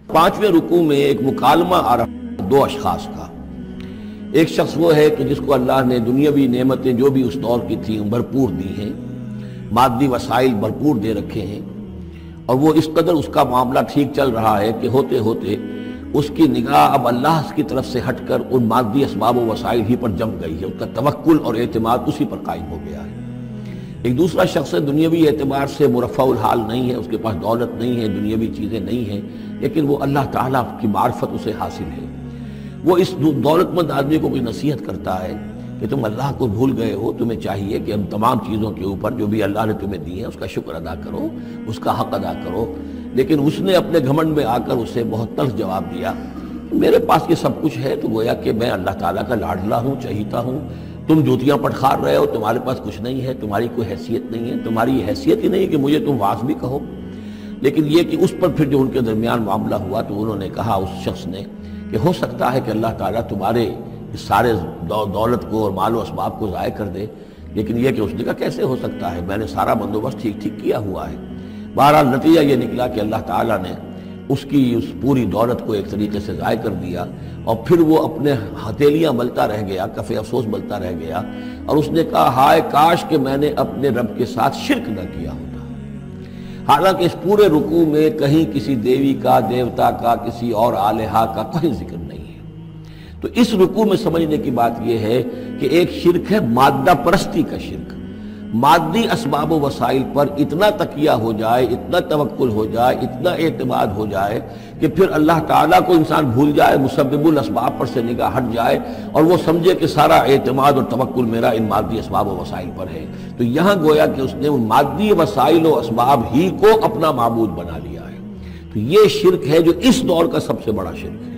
پانچویں رکوع میں ایک مکالمہ آ رہا ہے دو اشخاص کا۔ ایک شخص وہ ہے کہ جس کو اللہ نے دنیاوی نعمتیں جو بھی اس دور کی تھیں بھرپور دی ہیں، مادی وسائل بھرپور دے رکھے ہیں، اور وہ اس قدر اس کا معاملہ ٹھیک چل رہا ہے کہ ہوتے ہوتے اس کی نگاہ اب اللہ کی طرف سے ہٹ کر ان مادی اسباب و وسائل ہی پر جم گئی ہے، اس کا توکل اور اعتماد اسی پر قائم ہو گیا ہے۔ ایک دوسرا شخص ہے دنیاوی اعتبار سے مرفع الحال نہیں ہے، اس کے پاس دولت نہیں ہے، دنیاوی چیزیں نہیں ہیں، لیکن وہ اللہ تعالیٰ کی معرفت اسے حاصل ہے۔ وہ اس دولت مند آدمی کو کوئی نصیحت کرتا ہے کہ تم اللہ کو بھول گئے ہو، تمہیں چاہیے کہ ہم تمام چیزوں کے اوپر جو بھی اللہ نے تمہیں دی ہے اس کا شکر ادا کرو، اس کا حق ادا کرو۔ لیکن اس نے اپنے گھمنڈ میں آ کر اسے بہت تلخ جواب دیا، میرے پاس یہ سب کچھ ہے تو گویا کہ میں اللہ تعالیٰ کا لاڈلا ہوں، چہیتا ہوں، تم جوتیاں پٹخار رہے ہو، تمہارے پاس کچھ نہیں ہے، تمہاری کوئی حیثیت نہیں ہے، تمہاری یہ حیثیت ہی نہیں کہ مجھے تم واعظ بھی کہو۔ لیکن یہ کہ اس پر پھر جو ان کے درمیان معاملہ ہوا تو انہوں نے کہا اس شخص نے کہ ہو سکتا ہے کہ اللہ تعالیٰ تمہارے اس سارے دولت کو اور مال و اسباب کو ضائع کر دے، لیکن یہ کہ اس نے کہا کیسے ہو سکتا ہے، میں نے سارا بندوبست ٹھیک کیا ہوا ہے۔ بہرحال نتیجہ یہ نکلا کہ اللہ تعالیٰ نے اس کی اس پوری دولت کو ایک طریقے سے ضائع کر دیا، اور پھر وہ اپنے ہتھیلیاں ملتا رہ گیا، کف افسوس ملتا رہ گیا، اور اس نے کہا ہائے کاش کہ میں نے اپنے رب کے ساتھ شرک نہ کیا ہوتا۔ حالانکہ اس پورے رکوع میں کہیں کسی دیوی کا، دیوتا کا، کسی اور الہہ کا کوئی ذکر نہیں ہے۔ تو اس رکوع میں سمجھنے کی بات یہ ہے کہ ایک شرک ہے مادہ پرستی کا شرک، مادی اسباب و وسائل پر اتنا تکیہ ہو جائے، اتنا توکل ہو جائے، اتنا اعتماد ہو جائے کہ پھر اللہ تعالیٰ کو انسان بھول جائے، مسبب الاسباب پر سے نگاہ ہٹ جائے، اور وہ سمجھے کہ سارا اعتماد اور توکل میرا ان مادی اسباب و وسائل پر ہے۔ تو یہاں گویا کہ اس نے ان مادی وسائل و اسباب ہی کو اپنا معبود بنا لیا ہے۔ تو یہ شرک ہے جو اس دور کا سب سے بڑا شرک ہے۔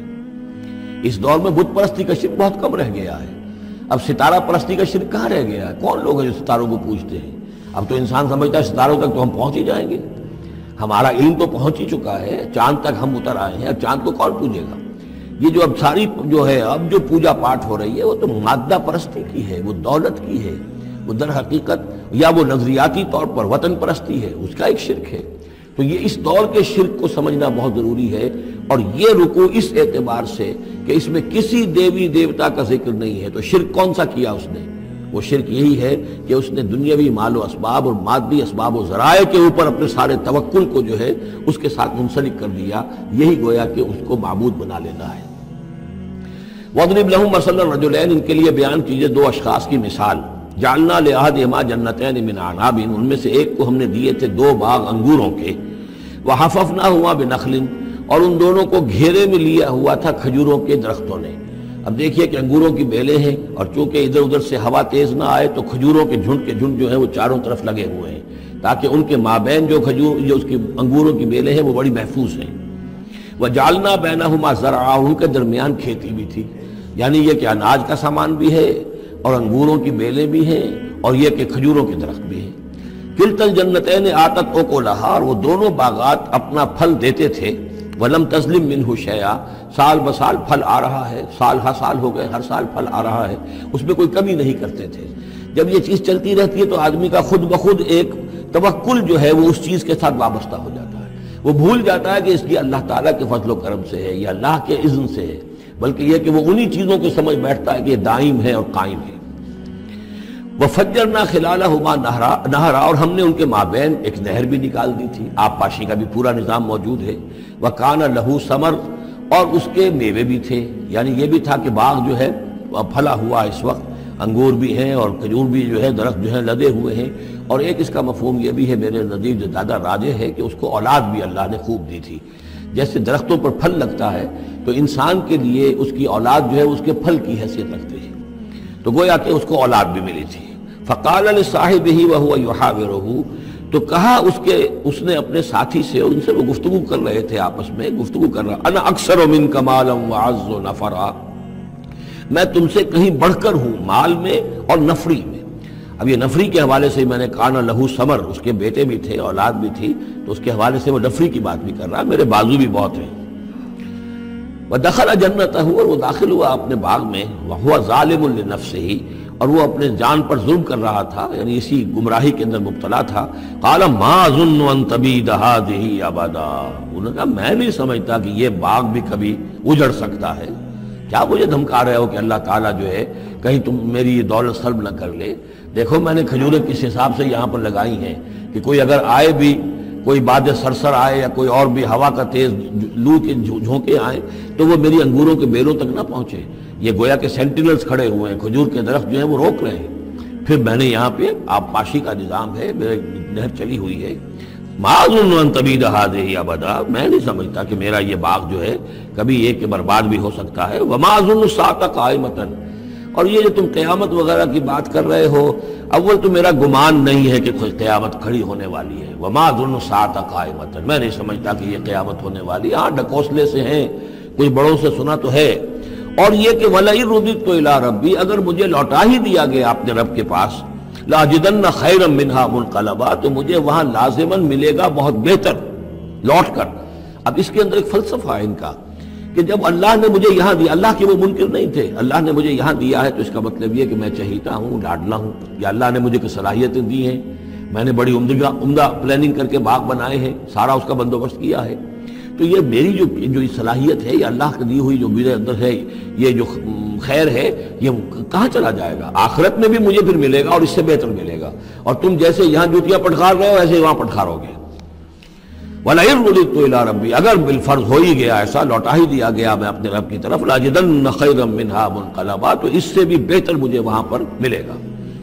اس دور میں بت پرستی کا شرک بہت کم رہ گیا ہے، اب ستارہ پرستی کا شرک کہاں رہ گیا ہے؟ کون لوگ ہیں جو ستاروں کو پوجتے ہیں؟ اب تو انسان سمجھتا ہے ستاروں تک تو ہم پہنچ ہی جائیں گے، ہمارا علم تو پہنچ ہی چکا ہے، چاند تک ہم اتر آئے ہیں، اب چاند کو کون پوجے گا؟ یہ جو اب ساری جو ہے اب جو پوجا پاٹ ہو رہی ہے وہ تو مادہ پرستی کی ہے، وہ دولت کی ہے، وہ در حقیقت یا وہ نظریاتی طور پر وطن پرستی ہے، اس کا ایک شرک ہے۔ تو یہ اس دور کے شرک کو سمجھنا بہت ضروری ہے، اور یہ رکوع اس اعتبار سے کہ اس میں کسی دیوی دیوتا کا ذکر نہیں ہے۔ تو شرک کون سا کیا اس نے؟ وہ شرک یہی ہے کہ اس نے دنیاوی مال و اسباب اور مادی اسباب و ذرائع کے اوپر اپنے سارے توکل کو جو ہے اس کے ساتھ منسلک کر دیا، یہی گویا کہ اس کو معبود بنا لینا ہے۔ وَاضْرِبْ لَهُم مَثَلَ الرَّجُلَيْنِ، ان کے لیے بیان کیجئے دو اشخاص کی مثال۔ جعلنا لأحدهما جنتین من اعناب، ان میں سے ایک کو ہم نے دیے تھے دو باغ انگوروں کے، وحففناہما بنخل، اور ان دونوں کو گھیرے میں لیا ہوا تھا کھجوروں کے درختوں نے۔ اب دیکھیے کہ انگوروں کی بیلیں ہیں، اور چونکہ ادھر ادھر سے ہوا تیز نہ آئے تو کھجوروں کے جھنڈ جو ہیں وہ چاروں طرف لگے ہوئے ہیں، تاکہ ان کے مابین جو اس کی انگوروں کی بیلیں ہیں وہ بڑی محفوظ ہیں۔ وجعلنا بینہما زرعا، ان کے درمیان کھیتی بھی تھی، یعنی یہ کہ اناج کا سامان بھی ہے اور انگوروں کی بیلیں بھی ہیں، اور یہ کہ کھجوروں کے درخت بھی ہیں۔ کلتا الجنتین آتت اکلہا، اور وہ دونوں باغات اپنا پھل دیتے تھے، ولم تظلم منہ شیئا، سال بسال پھل آ رہا ہے، سال ہر سال ہو گئے، ہر سال پھل آ رہا ہے، اس میں کوئی کمی نہیں کرتے تھے۔ جب یہ چیز چلتی رہتی ہے تو آدمی کا خود بخود ایک توکل جو ہے وہ اس چیز کے ساتھ وابستہ ہو جاتا ہے، وہ بھول جاتا ہے کہ اس کی اللہ تعالیٰ کے فضل و کرم سے ہے یا اللہ کے اذن سے ہے، بلکہ یہ کہ وہ انہی چیزوں کو سمجھ بیٹھتا ہے کہ یہ دائم ہے اور قائم ہے۔ وَفَجَّرْنَا خِلَالَهُمَا نَهْرًا، اور ہم نے ان کے مابین ایک نہر بھی نکال دی تھی، آب پاشی کا بھی پورا نظام موجود ہے۔ وَكَانَ لَهُ ثَمَرٌ، اور اس کے میوے بھی تھے، یعنی یہ بھی تھا کہ باغ جو ہے پھلا ہوا اس وقت، انگور بھی ہیں اور کھجور بھی جو ہے درخت جو ہے لدے ہوئے ہیں، اور ایک اس کا مفہوم یہ بھی ہے میرے نزدیک جو زیادہ راجح ہے کہ اس کو اولاد بھی اللہ نے خوب دی تھی۔ جیسے درختوں پر پھل لگتا ہے تو انسان کے لیے اس کی اولاد جو ہے اس کے پھل کی حیثیت رکھتے ہیں، تو گویا کہ اس کو اولاد بھی ملی تھی۔ فقال لصاحبہ وہو یحاورہ، تو کہا اس نے اپنے ساتھی سے، اور ان سے وہ گفتگو کر رہے تھے، آپس میں گفتگو کر رہا، انا اکثر منک مالا واعز نفرا، میں تم سے کہیں بڑھ کر ہوں مال میں اور نفری میں۔ اب یہ نفری کے حوالے سے میں نے کانا لہو ثمر، اس کے بیٹے بھی تھے، اولاد بھی تھی، تو اس کے حوالے سے وہ نفری کی بات بھی کر رہا، میرے بازو بھی بہت ہیں۔ وَدَخَلَ جَنَّتَهُ، اور وہ داخل ہوا اپنے باغ میں، وَهُوَ ظَالِمٌ لِنَفْسِهِ، اور وہ اپنے جان پر ظلم کر رہا تھا، یعنی اسی گمراہی کے اندر مبتلا تھا. قال ما اظن ان تبید هذه ابدا، انہوں نے کہا میں نہیں سمجھتا کہ یہ باغ بھی کبھی اجڑ سکتا ہے. کیا مجھے دھمکا رہے ہو کہ اللہ تعالیٰ جو ہے کہیں تم میری یہ دولت سلب نہ کر لے؟ دیکھو میں نے کھجوریں کس حساب سے یہاں پر لگائی ہیں کہ کوئی اگر آئے بھی، کوئی باد سرسر آئے یا کوئی اور بھی ہوا کا تیز لو کے جھونکے آئیں تو وہ میری انگوروں کے بیلوں تک نہ پہنچے. یہ گویا کہ سینٹینلز کھڑے ہوئے ہیں، کھجور کے درخت جو ہیں وہ روک رہے ہیں. پھر میں نے یہاں پہ آبپاشی کا نظام ہے، میرے نہر چلی ہوئی ہے. ما اظن ان تبید هذه ابدا، میں نہیں سمجھتا کہ میرا یہ باغ جو ہے کبھی یہ کہ برباد بھی ہو سکتا ہے. وما اظن الساعة قائمة، اور یہ جو تم قیامت وغیرہ کی بات کر رہے ہو، اول تو میرا گمان نہیں ہے کہ کوئی قیامت کھڑی ہونے والی ہے. وما اظن الساعة قائمة، میں نہیں سمجھتا کہ یہ قیامت ہونے والی. ہاں ڈکوسلے سے ہیں، کوئی بڑوں سے سنا تو ہے. اور یہ کہ وَلَئِن رُدِدتُّ إِلَىٰ رَبِّي، اگر مجھے لوٹا ہی دیا گیا اپنے رب کے پاس، لَأَجِدَنَّ خَيْرًا مِّنْهَا مُنْقَلَبًا، تو مجھے وہاں لازماً ملے گا بہت بہتر لوٹ کر. اب اس کے اندر ایک فلسفہ ہے ان کا کہ جب اللہ نے مجھے یہاں دیا، اللہ کے وہ منکر نہیں تھے، اللہ نے مجھے یہاں دیا ہے تو اس کا مطلب یہ کہ میں چہیتا ہوں، لاڈلا ہوں، یا اللہ نے مجھے کچھ صلاحیتیں دی ہیں، میں نے بڑی عمدہ پلاننگ کر کے باغ بنائے ہیں، سارا اس کا بندوبست کیا ہے. تو یہ میری جو صلاحیت ہے، یہ اللہ کی دی ہوئی جو میرے اندر ہے، یہ جو خیر ہے، یہ کہاں چلا جائے گا؟ آخرت میں بھی مجھے پھر ملے گا اور اس سے بہتر ملے گا. اور تم جیسے یہاں جوتیاں پٹخار رہے ہو ایسے وہاں پٹخارو گے. وَلَئِن رُدِدتُّ إِلَىٰ رَبِّي، اگر بالفرض ہو ہی گیا ایسا، لوٹا ہی دیا گیا میں اپنے رب کی طرف، لَأَجِدَنَّ خَيْرًا مِّنْهَا مُنْقَلَبًا، تو اس سے بھی بہتر مجھے وہاں پر ملے گا.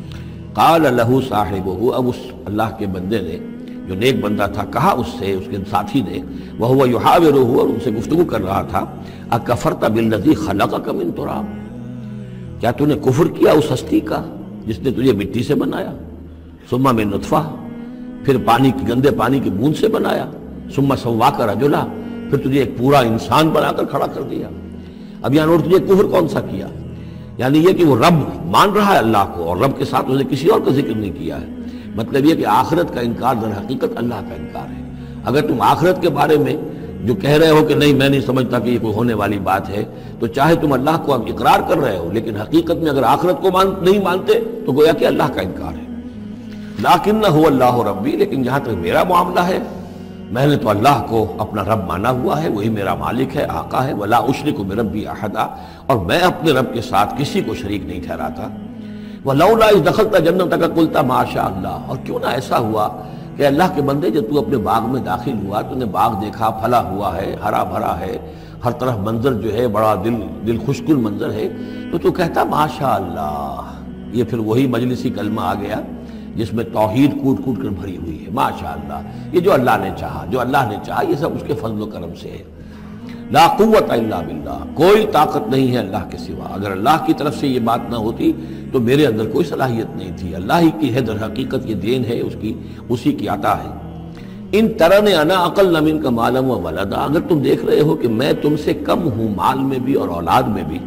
قال له صاحبه، اب اس اللہ کے بندے نے جو نیک بندہ تھا کہا اس سے، اس کے ساتھی نے، وَهُوَ يُحَاوِرُهُ، اور ان سے گفتگو کر رہا تھا، أَكَفَرْتَ بِالَّذِي خَلَقَكَ مِن تُرَابٍ، کیا تو نے کفر کیا اس ہستی کا جس نے تجھے مٹی سے بنایا، ثُمَّ مِن نُطْفَةٍ، پھر پانی کی گندے پانی کی بوند سے بنایا، ثُمَّ سَوَّاكَ رَجُلًا، پھر تجھے ایک پورا انسان بنا کر کھڑا کر دیا. اب یہاں تجھے کفر کون سا کیا؟ یعنی یہ کہ وہ رب مان رہا ہے اللہ کو اور رب کے ساتھ اس نے کسی اور کا ذکر نہیں کیا ہے. مطلب یہ کہ آخرت کا انکار در حقیقت اللہ کا انکار ہے. اگر تم آخرت کے بارے میں جو کہہ رہے ہو کہ نہیں میں نہیں سمجھتا کہ یہ کوئی ہونے والی بات ہے، تو چاہے تم اللہ کو اب اقرار کر رہے ہو لیکن حقیقت میں اگر آخرت کو نہیں مانتے تو گویا کہ اللہ کا انکار ہے. لَٰكِنَّهُ اللَّهُ رَبِّي، لیکن جہاں تک میرا معاملہ ہے میں نے تو اللہ کو اپنا رب مانا ہوا ہے، وہی میرا مالک ہے، آقا ہے. وَلَا أُشْرِكُ بِرَبِّي أَحَدًا، اور میں اپنے رب کے ساتھ کسی کو شریک نہیں ٹھہراتا. وَلَوْلَا إِذْ دَخَلْتَ جَنَّتَكَ قُلْتَ مَا شَاءَ اللَّهُ، اور کیوں نہ ایسا ہوا کہ اللہ کے بندے جب تو اپنے باغ میں داخل ہوا، تو نے باغ دیکھا پھلا ہوا ہے، ہرا بھرا ہے، ہر طرف منظر جو ہے بڑا دل خوشکن منظر ہے، تو کہتا ما شاء اللہ. یہ پھر وہی مجلسی کلمہ آ گیا جس میں توحید کوٹ کوٹ کر بھری ہوئی ہے. ما شاء اللہ، یہ جو اللہ نے چاہا، جو اللہ نے چاہا، یہ سب اس کے فضل و کرم سے ہے. لا قوت الا باللہ، کوئی طاقت نہیں ہے اللہ کے سوا. اگر اللہ کی طرف سے یہ بات نہ ہوتی تو میرے اندر کوئی صلاحیت نہیں تھی. اللہ ہی کی ہے در حقیقت، یہ دین ہے اس کی، اسی کی عطا ہے. ان ترن انا اقل منک مالا و ولدا، اگر تم دیکھ رہے ہو کہ میں تم سے کم ہوں مال میں بھی اور اولاد میں بھی،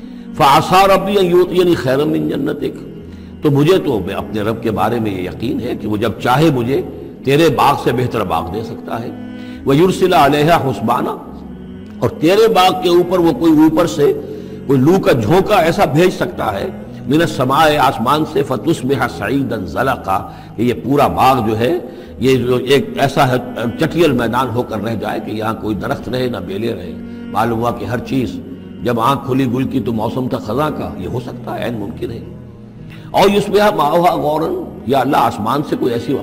فعسى ربی ان یؤتینی خیرا من جنتک، تو مجھے تو میں اپنے رب کے بارے میں یہ یقین ہے کہ وہ جب چاہے مجھے تیرے باغ سے بہتر باغ دے سکتا ہے. وَيُرْسِلَ عَلَيْهَا حُسْبَانًا، اور تیرے باغ کے اوپر وہ کوئی اوپر سے کوئی لو کا جھونکا ایسا بھیج سکتا ہے، من السماء، آسمان سے، فَتُصْبِحَ صَعِيدًا زَلَقًا، کہ یہ پورا باغ جو ہے یہ جو ایک ایسا چٹیل میدان ہو کر رہ جائے کہ یہاں کوئی درخت رہے نہ بیلے رہے. معلوم ہوا کہ ہر چیز جب آنکھ کھلی گل کی تو موسم تھا خزاں کا، یہ ہو سکتا ہے، عین ممکن ہے. اور یصبح ماؤہا غوراً، یا اللہ آسمان سے کوئی ایسی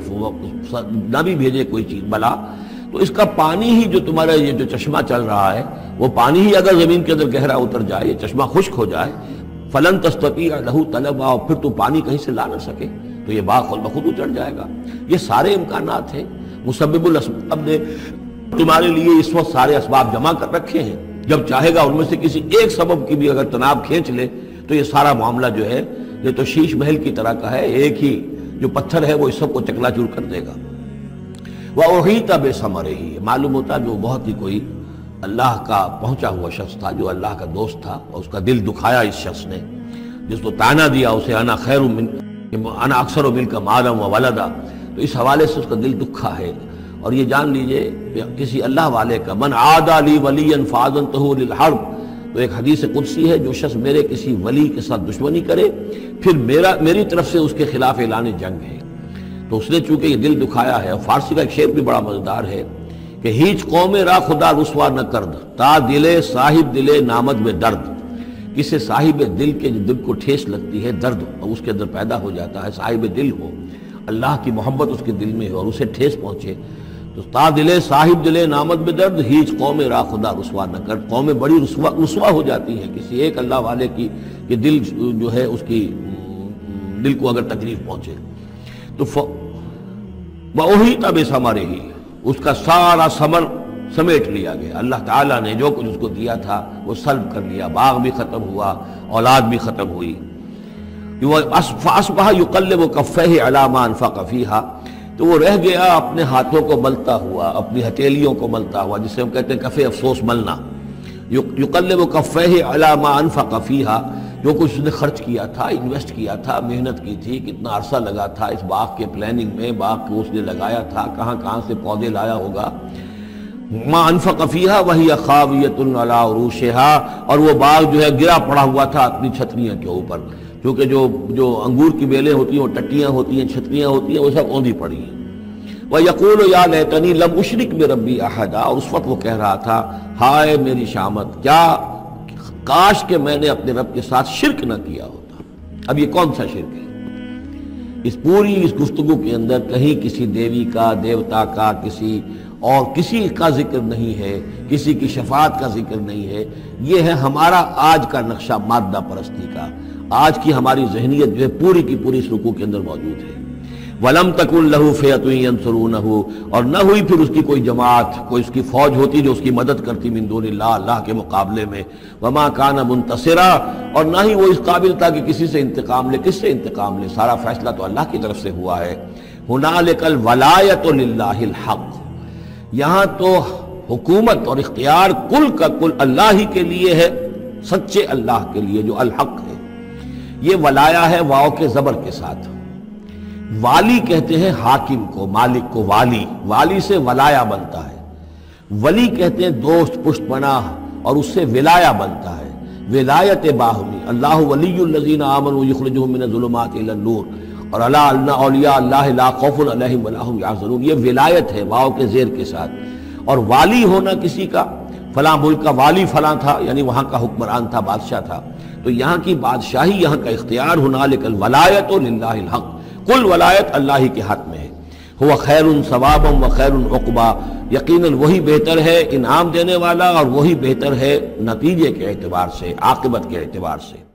نہ بھی بھیجے کوئی چیز بلا، تو اس کا پانی ہی جو تمہارا یہ جو چشمہ چل رہا ہے، وہ پانی ہی اگر زمین کے اندر گہرا اتر جائے، یہ چشمہ خشک ہو جائے، فلن تستطیع لہ طلبا، اور پھر تو پانی کہیں سے لا نہ سکے تو یہ باغ خود بخود اجڑ جائے گا. یہ سارے امکانات ہیں. مسبب الاسباب نے تمہارے لیے اس وقت سارے اسباب جمع کر رکھے ہیں، جب چاہے گا ان میں سے کسی ایک سبب کی بھی اگر تناب کھینچ لے تو یہ سارا معاملہ جو ہے یہ تو شیش محل کی طرح کا ہے، ایک ہی جو پتھر ہے وہ اس سب کو چکنا چور کر دے گا. وَأُحِيطَ بِثَمَرِهِ، معلوم ہوتا جو بہت ہی کوئی اللہ کا پہنچا ہوا شخص تھا، جو اللہ کا دوست تھا، اور اس کا دل دکھایا اس شخص نے، جس کو تانا دیا اسے انا خیر من انا اکثر منک مالا و ولدا، تو اس حوالے سے اس کا دل دکھا ہے. اور یہ جان لیجئے کسی اللہ والے کا، من عادى لي وليا فاذنته للحرب، تو ایک حدیث قدسی ہے، جو شخص میرے کسی ولی کے ساتھ دشمنی کرے پھر میری طرف سے اس کے خلاف اعلان جنگ ہے، تو اس نے چونکہ یہ دل دکھایا ہے۔ اور فارسی کا ایک شعر بھی بڑا مزیدار ہے کہ ہیچ قوم را خدا رسوا نہ کرد، تا دلے صاحب دلے نامد میں درد۔ کسی صاحب دل کے جو دل کو ٹھیس لگتی ہے، درد اور اس کے اندر پیدا ہو جاتا ہے، صاحب دل ہو، اللہ کی محبت اس کے دل میں ہو اور اسے ٹھیس پہنچے، تو تا دلے صاحب دلے نامد میں درد، ہیچ قوم را خدا رسوا نہ کر۔ قومیں بڑی رسوا ہو جاتی ہیں کسی ایک اللہ والے کی کہ دل جو ہے اس کی دل کو اگر تکلیف پہنچے تو وہی تب ہمارے ہی اس کا سارا ثمر سمیٹ لیا گیا۔ اللہ تعالیٰ نے جو کچھ اس کو دیا تھا وہ سلب کر لیا، باغ بھی ختم ہوا، اولاد بھی ختم ہوئی۔ فَأَصْبَحَ يُقَلِّبُ كَفَّيْهِ عَلَىٰ مَا أَنفَقَ فِيهَا، تو وہ رہ گیا اپنے ہاتھوں کو ملتا ہوا، اپنی ہتھیلیوں کو ملتا ہوا، جسے ہم کہتے ہیں کفِ افسوس ملنا۔ يُقَلِّبُ كَفَّيْهِ عَلَىٰ مَا أَنفَقَ فِيهَا، جو کچھ اس نے خرچ کیا تھا، انویسٹ کیا تھا، محنت کی تھی، کتنا عرصہ لگا تھا اس باغ کے پلاننگ میں، باغ کو اس نے لگایا تھا، کہاں کہاں سے پودے لایا ہوگا۔ ما انفق فیہا وہی خاویۃ علی عروشہا، اور وہ باغ جو ہے گرا پڑا ہوا تھا اپنی چھتریاں کے اوپر، کیونکہ جو انگور کی بیلیں ہوتی ہیں وہ ٹٹیاں ہوتی ہیں، چھتریاں ہوتی ہیں، وہ سب اوندھی پڑی ہیں۔ وَيَقُولُ يَا لَيْتَنِي لَمْ أُشْرِكْ بِرَبِّي أَحَدًا، اور اس وقت وہ کہہ رہا تھا ہائے میری شامت، کیا کاش کہ میں نے اپنے رب کے ساتھ شرک نہ کیا ہوتا۔ اب یہ کون سا شرک ہے؟ اس پوری اس گفتگو کے اندر کہیں کسی دیوی کا، دیوتا کا، کسی کا ذکر نہیں ہے، کسی کی شفاعت کا ذکر نہیں ہے۔ یہ ہے ہمارا آج کا نقشہ مادہ پرستی کا، آج کی ہماری ذہنیت جو ہے پوری کی پوری اس رکوع کے اندر موجود ہے۔ وَلَمْ تَكُنْ لَهُ فِئَةٌ يَنْصُرُونَهُ، اور نہ ہوئی پھر اس کی کوئی جماعت، کوئی اس کی فوج ہوتی جو اس کی مدد کرتی من دون اللہ، اللہ کے مقابلے میں۔ وَمَا كَانَ مُنْتَصِرًا، اور نہ ہی وہ اس قابل تھا کہ کسی سے انتقام لے۔ کس سے انتقام لے؟ سارا فیصلہ تو اللہ کی طرف سے ہوا ہے۔ هُنَالِكَ الْوَلَایَةُ لِلَّهِ الْحَقُّ، یہاں تو حکومت اور اختیار کل کا کل اللہ ہی کے لیے ہے، سچے اللہ کے لیے جو الحق ہے۔ یہ ولایا ہے واو کے زبر کے ساتھ۔ والی کہتے ہیں حاکم کو، مالک کو والی، والی سے ولایا بنتا ہے۔ ولی کہتے ہیں دوست، پشت پناہ، اور اس سے ولایا بنتا ہے، ولایت باہمی۔ اللہ ولی الذین آمنوا یخرجہم من الظلمات الی النور، اور الا ان اولیاء اللہ لا خوف علیہم ولا هم یحزنون، یہ ولایت ہے واو کے زیر کے ساتھ۔ اور والی ہونا کسی کا، فلاں ملک کا والی فلاں تھا، یعنی وہاں کا حکمران تھا، بادشاہ تھا، تو یہاں کی بادشاہی، یہاں کا اختیار، ہنالک الولایۃ للہ الحق، کل ولایت اللہ ہی کے ہاتھ میں ہے۔ ہوا خیر ثوابا و خیر عقبا، یقیناً وہی بہتر ہے انعام دینے والا، اور وہی بہتر ہے نتیجے کے اعتبار سے، عاقبت کے اعتبار سے۔